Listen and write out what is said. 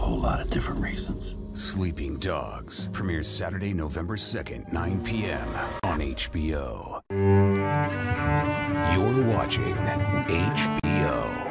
whole lot of different reasons. Sleeping Dogs premieres Saturday, November 2nd, 9 p.m. on HBO. You're watching HBO.